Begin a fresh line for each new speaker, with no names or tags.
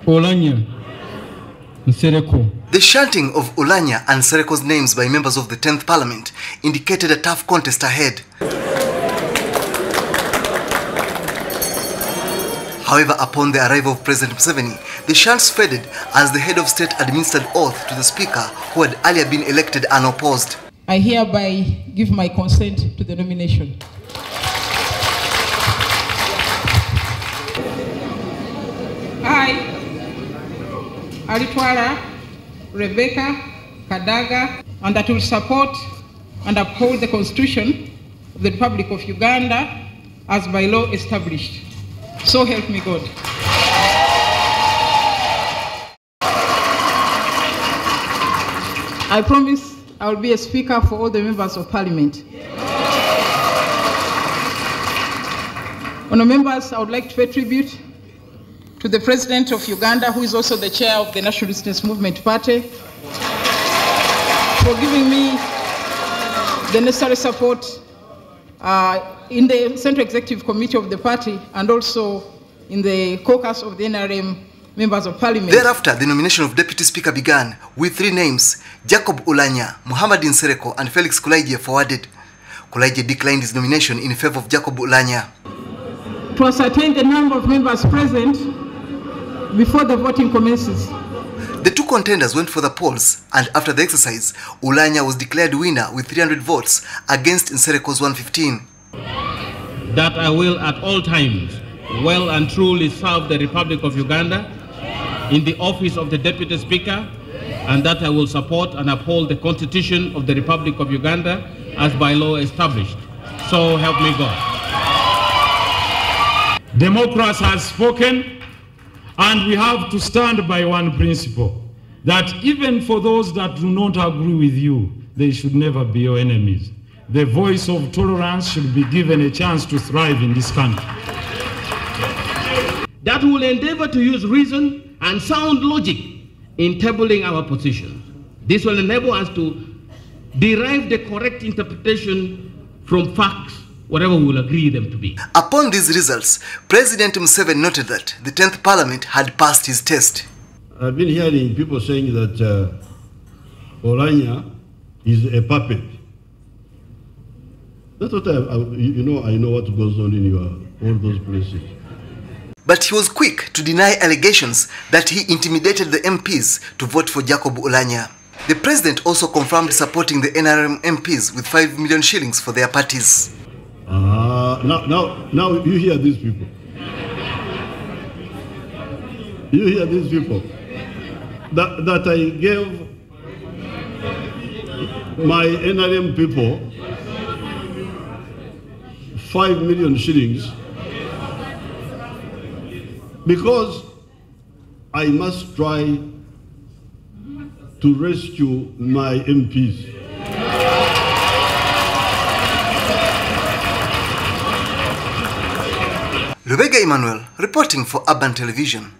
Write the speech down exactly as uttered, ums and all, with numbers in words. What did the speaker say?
Oulayah, Nsereko.
The chanting of Oulayah and Nsereko's names by members of the tenth Parliament indicated a tough contest ahead. However, upon the arrival of President Museveni, the chants faded as the head of state administered oath to the Speaker, who had earlier been elected unopposed.
I hereby give my consent to the nomination. I, Oulayah, Rebecca, Kadaga, and that will support and uphold the Constitution of the Republic of Uganda as by law established. So help me God. I promise I will be a speaker for all the members of Parliament. Honourable members, I would like to pay tribute to the President of Uganda, who is also the chair of the National Resistance Movement Party, for giving me the necessary support uh, in the Central Executive Committee of the party and also in the caucus of the N R M members of Parliament.
Thereafter, the nomination of Deputy Speaker began with three names: Jacob Oulayah, Muhammad Nsereko, and Felix Oulayah forwarded. Oulayah declined his nomination in favor of Jacob Oulayah.
To ascertain the number of members present before the voting commences.
The two contenders went for the polls, and after the exercise, Oulayah was declared winner with three hundred votes against Nsereko's one hundred fifteen.
That I will at all times well and truly serve the Republic of Uganda in the office of the Deputy Speaker, and that I will support and uphold the Constitution of the Republic of Uganda as by law established. So help me God.
Democracy has spoken, and we have to stand by one principle, that even for those that do not agree with you, they should never be your enemies. The voice of tolerance should be given a chance to thrive in this country.
That will endeavor to use reason and sound logic in tabling our positions. This will enable us to derive the correct interpretation from facts, whatever we will agree them to be.
Upon these results, President Museveni noted that the tenth Parliament had passed his test.
I've been hearing people saying that uh, Oulayah is a puppet. That's what I, I, you know, I know what goes on in your, all those places.
But he was quick to deny allegations that he intimidated the M Ps to vote for Jacob Oulayah. The president also confirmed supporting the N R M M Ps with five million shillings for their parties.
Ah, uh, now, now, now you hear these people. You hear these people. That, that I gave my N R M people five million shillings because I must try to rescue my M Ps.
Rebecca Emmanuel reporting for Urban Television.